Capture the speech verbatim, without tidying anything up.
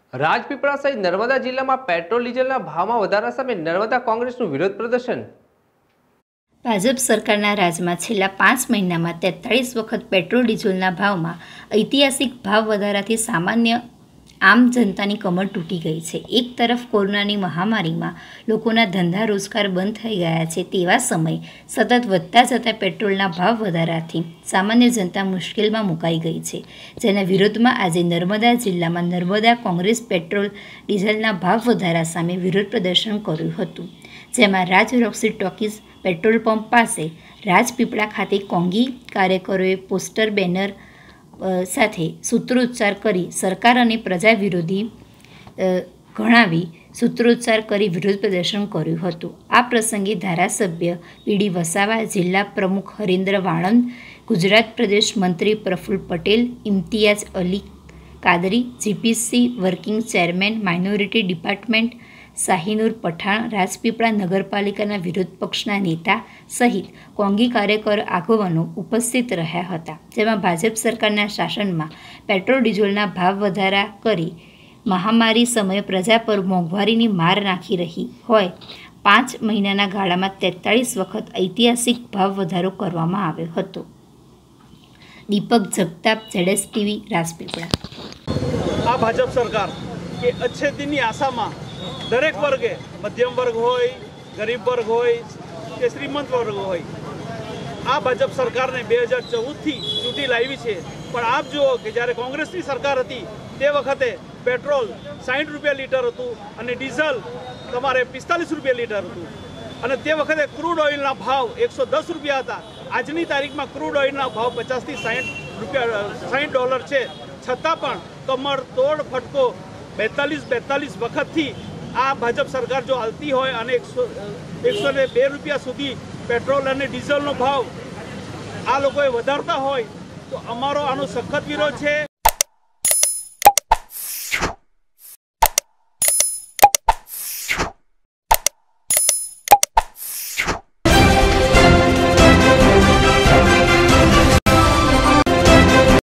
રાજપીપળા સહિત નર્મદા જિલ્લામાં પેટ્રોલ ડીઝલના ભાવમાં વધારા સામે નર્મદા કોંગ્રેસનું વિરોધ પ્રદર્શન। ભાજપ સરકારના રાજમાં છેલ્લા પાંચ મહિનામાં તેતાળીસ વખત પેટ્રોલ ડીઝલના ભાવમાં ઐતિહાસિક ભાવ વધારાથી સામાન્ય આમ જનતાની કમર તૂટી ગઈ છે। એક તરફ કોરોનાની મહામારીમાં લોકોના ધંધા રોજગાર બંધ થઈ ગયા છે, તેવા સમયે સતત વધતા જતા પેટ્રોલના ભાવ વધારાથી સામાન્ય જનતા મુશ્કેલમાં મુકાઈ ગઈ છે, જેના વિરોધમાં આજે નર્મદા જિલ્લામાં નર્મદા કોંગ્રેસ પેટ્રોલ ડીઝલના ભાવ વધારા સામે વિરોધ પ્રદર્શન કર્યું હતું, જેમાં Raj Roxy talkies petrol pump પાસે રાજપીપળા ખાતે કોંગી કાર્યકરોએ પોસ્ટર બેનર સાથે સૂત્રોચ્ચાર કરી સરકાર અને પ્રજા વિરોધી ગણાવી સૂત્રોચ્ચાર કરી વિરોધ પ્રદર્શન કર્યું હતું। આ પ્રસંગે ધારાસભ્ય પીડી વસાવા, જિલ્લા પ્રમુખ હરીન્દ્ર વાણંદ, ગુજરાત પ્રદેશ મંત્રી Praful Patel, Imtiyaz Ali Kadri, GPC working chairman minority department Shahinur Pathan, Rajpipla નગરપાલિકાના વિરોધ પક્ષના નેતા સહિત કોંગી કાર્યકરો આગેવાનો ઉપસ્થિત રહ્યા હતા, જેમાં ભાજપ સરકારના શાસનમાં પેટ્રોલ ડીઝલના ભાવ વધારા કરી મહામારી સમયે પ્રજા પર મોંઘવારીની માર નાખી રહી હોય પાંચ મહિનાના ગાળામાં તેતાળીસ વખત ઐતિહાસિક ભાવ વધારો કરવામાં આવ્યો હતો। Deepak Jagtap, ZS TV, Rajpipla. આ ભાજપ સરકાર કે અચ્છે દિનની આશામાં દરેક વર્ગે, મધ્યમ વર્ગ હોય, ગરીબ વર્ગ હોય કે શ્રીમંત વર્ગ હોય, આ ભાજપ સરકારને બે હજાર ચૌદથી ચૂંટી લાવી છે। પણ આપ જુઓ કે જ્યારે કોંગ્રેસની સરકાર હતી તે વખતે પેટ્રોલ સાઠ રૂપિયા લીટર હતું અને ડીઝલ તમારે પિસ્તાલીસ રૂપિયા લીટર હતું, અને તે વખતે ક્રૂડ ઓઇલના ભાવ એકસો દસ રૂપિયા હતા। આજની તારીખમાં ક્રૂડ ઓઇલના ભાવ પચાસથી સાઠ રૂપિયા સાઠ ડોલર છે, છતાં પણ કમર તોડ ફટકો બેતાલીસ બેતાલીસ વખતથી આ ભાજપ સરકાર જો હાલતી હોય અને એકસો એકસો ને બે રૂપિયા સુધી પેટ્રોલ અને ડીઝલનો ભાવ આ લોકોએ વધારતા હોય તો અમારો આનો સખત વિરોધ છે।